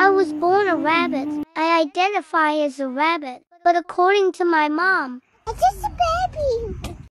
I was born a rabbit. I identify as a rabbit, but according to my mom, I'm just a baby.